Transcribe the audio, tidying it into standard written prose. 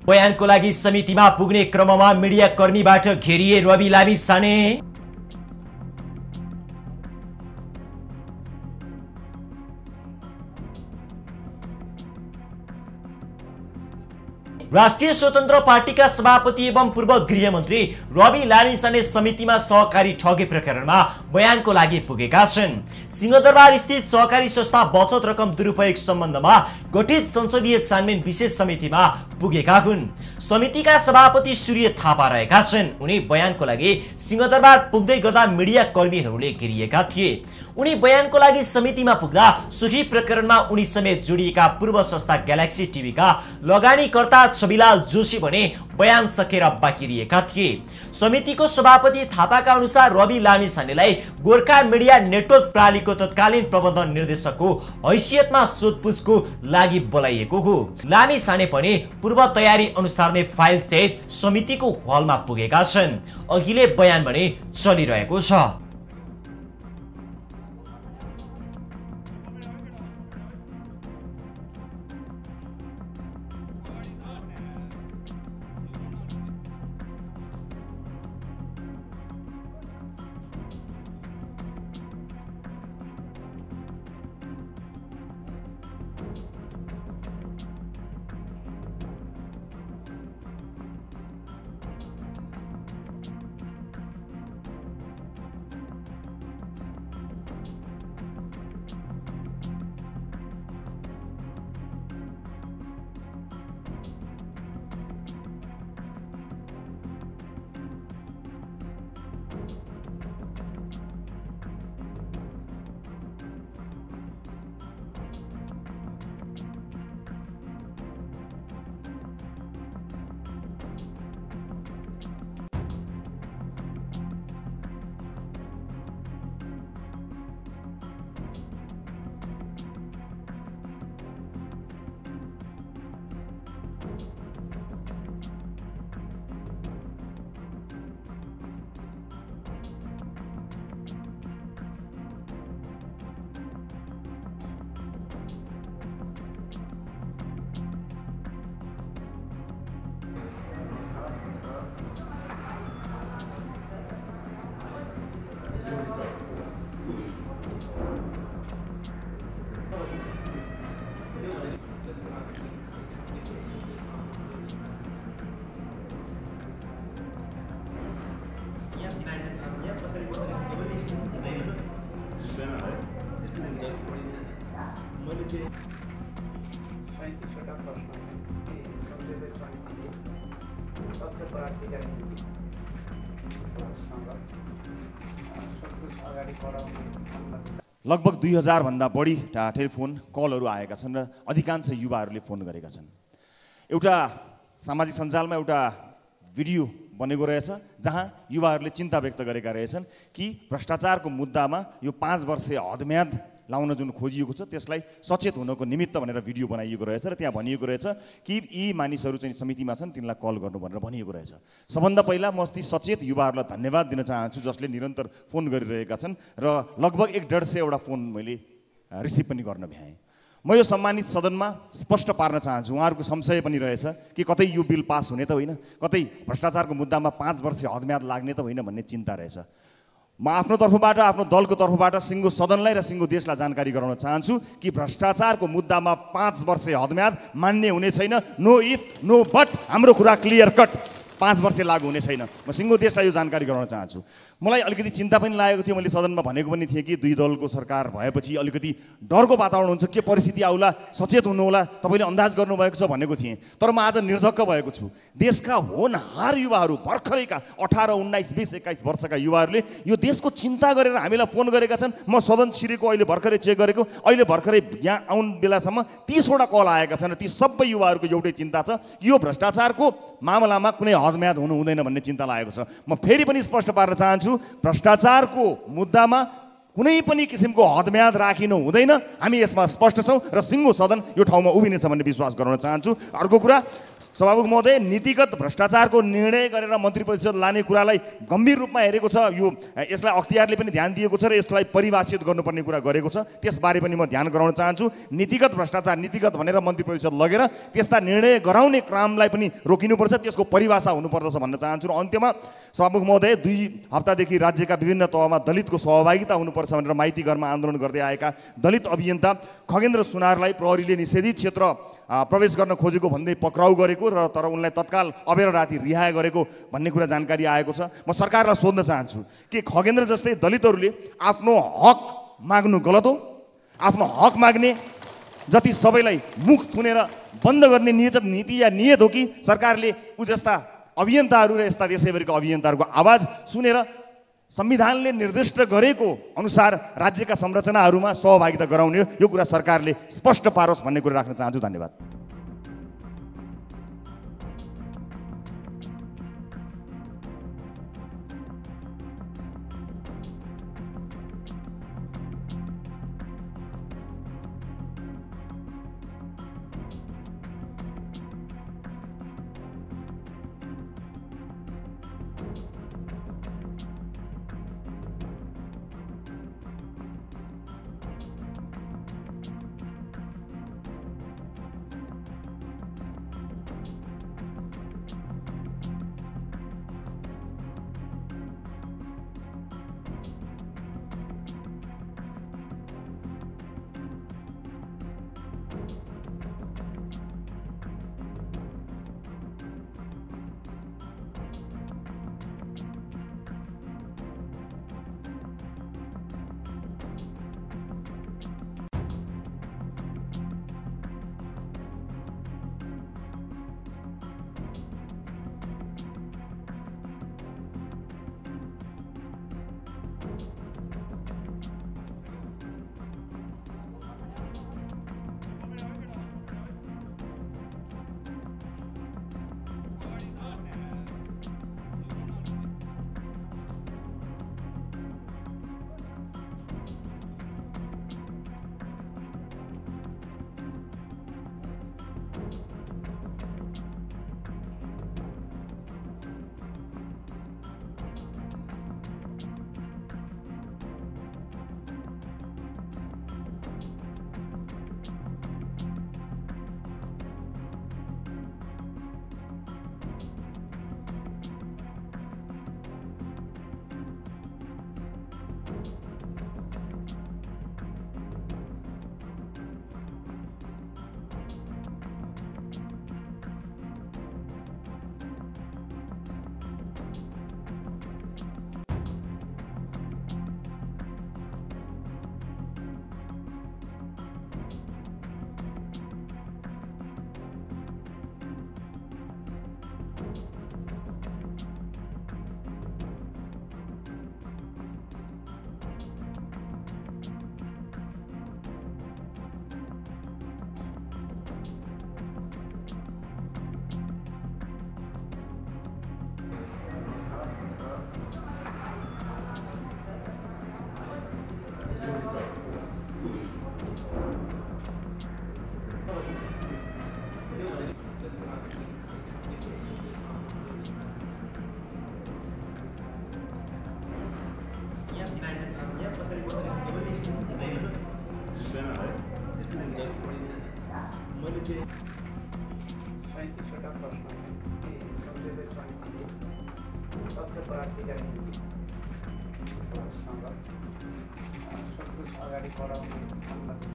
बयानको लागि समितिमा पुग्ने क्रममा मिडिया कर्मीबाट घेरिए रवि लामिछाने। राष्ट्रिय स्वतन्त्र पार्टीका सभापति एवं पूर्व गृहमन्त्री रवि लामिछाने समितिमा सहकारी ठगे प्रकरणमा बयानको लागि पुगेका छन्। सिंहदरबार स्थित सहकारी संस्था बचत रकम दुरुपयोग सम्बन्धमा गठित संसदीय छानबिन विशेष समितिमा पुगेका हुन्। समितिका सभापति सूर्य थापा रहेका छन्। उनी बयानको लागि सिंहदरबार पुग्दै गर्दा मिडिया कर्मीहरूले घेरिएका थिए। उनी बयानको लागि समितिमा पुग्दा सुखी प्रकरणमा उनी समेत जोडिएका पूर्व संस्था ग्यालेक्सी टिभीका लगानीकर्ता छविलाल जोशी भने बयान सकेर बाँकिरिएका थिए। समितिको सभापति थापाका अनुसार रवि लामिछानेलाई गोर्खा मिडिया नेटवर्क प्रणालीको तत्कालीन प्रबन्धन निर्देशकको हैसियतमा सोधपुछको लागि बोलाइएको हो। लामिछाने पनि पूर्व तयारी अनुसार नै फाइल सहित समितिको हलमा पुगेका छन्। अहिले बयान भने चलिरहेको छ। लगभग 2000 भन्दा बढी टेलिफोन कलहरू आएका छन् र अधिकांश युवाहरूले फोन गरेका छन्। एउटा सामाजिक सञ्जालमा एउटा भिडियो बनेको रहेछ जहाँ युवाहरूले चिन्ता व्यक्त गरेका रहेछन् कि भ्रष्टाचारको मुद्दामा यो 5 वर्षीय हदम्याद लाउन जुन खोजिएको छ त्यसलाई सचेत हुनको निमित्त भनेर भिडियो बनाइएको रहेछ र त्यहाँ भनिएको रहेछ कि यी मानिसहरू चाहिँ समितिमा छन् तिनलाई कल गर्नु भनेर भनिएको रहेछ। सबभन्दा पहिला म ती सचेत युवाहरूलाई धन्यवाद दिन चाहन्छु जसले निरन्तर फोन गरिरहेका छन् र लगभग 150 वटा फोन मैले रिसिभ पनि गर्न भ्याएँ। म यो सम्मानित सदनमा स्पष्ट पार्न चाहन्छु, उहाँहरूको संशय पनि रहेछ कि कतै यो बिल पास हुने त होइन, कतै भ्रष्टाचारको मुद्दामा 5 वर्ष हदम्याद लाग्ने त होइन भन्ने चिन्ता रहेछ। म आफ्नो तर्फबाट आफ्नो दलको तर्फबाट सिङ्गो सदनलाई र सिङ्गो देशलाई जानकारी गराउन चाहन्छु कि भ्रष्टाचारको मुद्दामा 5 वर्ष हदम्याद मान्य हुने छैन। नो इफ नो बट, हाम्रो कुरा क्लियर कट, 5 वर्ष लागू हुने छैन। म सिङ्गो देशलाई यो जानकारी गराउन चाहन्छु। मलाई अलिकति चिन्ता पनि लागेको थियो, मैले सदनमा भनेको पनि थिएँ कि 2 दलको सरकार भएपछि अलिकति डरको वातावरण हुन्छ, के परिस्थिति आउला, सचेत हुनुहोला, तपाईँले अन्दाज गर्नुभएको छ भनेको थिएँ। तर म आज निर्धक्क भएको छु। देशका होनहार युवाहरू, भर्खरैका 18, 19, 20, 21 वर्षका युवाहरूले यो देशको चिन्ता गरेर हामीलाई फोन गरेका छन्। म सदन छिरेको अहिले भर्खरै चेक गरेको, अहिले भर्खरै यहाँ आउनु बेलासम्म 30 वटा कल आएका छन् र ती सबै युवाहरूको एउटै चिन्ता छ, यो भ्रष्टाचारको मामलामा कुनै हदम्याद हुनु हुँदैन भन्ने चिन्ता लागेको छ। म फेरि पनि स्पष्ट पार्न चाहन्छु, भ्रष्टाचारको मुद्दामा कुनै पनि किसिमको हदम्याद राखिनु हुँदैन। हामी यसमा स्पष्ट छौँ र सिङ्गो सदन यो ठाउँमा उभिनेछ भन्ने विश्वास गराउन चाहन्छु। अर्को कुरा, सभामुख महोदय, नीतिगत भ्रष्टाचारको निर्णय गरेर मन्त्री परिषद लाने कुरालाई गम्भीर रूपमा हेरेको छ। यो यसलाई अख्तियारले पनि ध्यान दिएको छ र यसलाई परिभाषित गर्नुपर्ने कुरा गरेको छ। त्यसबारे पनि म ध्यान गराउन चाहन्छु। नीतिगत भ्रष्टाचार, नीतिगत भनेर मन्त्री परिषद लगेर त्यस्ता निर्णय गराउने क्रमलाई पनि रोकिनुपर्छ, त्यसको परिभाषा हुनुपर्दछ भन्न चाहन्छु। र अन्त्यमा सभामुख महोदय, 2 हप्तादेखि राज्यका विभिन्न तहमा दलितको सहभागिता हुनुपर्छ भनेर माइती घरमा आन्दोलन गर्दै आएका दलित अभियन्ता खगेन्द्र सुनारलाई प्रहरीले निषेधित क्षेत्र प्रवेश गर्न खोजेको भन्दै पक्राउ गरेको र तर उनलाई तत्काल अबेर राति रिहा गरेको भन्ने कुरा जानकारी आएको छ। म सरकारलाई सोध्न चाहन्छु कि खगेन्द्र जस्तै दलितहरूले आफ्नो हक माग्नु गलत हो? आफ्नो हक माग्ने जति सबैलाई मुख थुनेर बन्द गर्ने नीति या नियत हो कि सरकारले उ जस्ता अभियन्ताहरू र यस्ता देशैभरिका अभियन्ताहरूको आवाज सुनेर संविधानले निर्दिष्ट गरेको अनुसार राज्यका संरचनाहरूमा सहभागिता गराउने, यो कुरा सरकारले स्पष्ट पारोस् भन्ने कुरा राख्न चाहन्छु। धन्यवाद। अगाडि बढाउने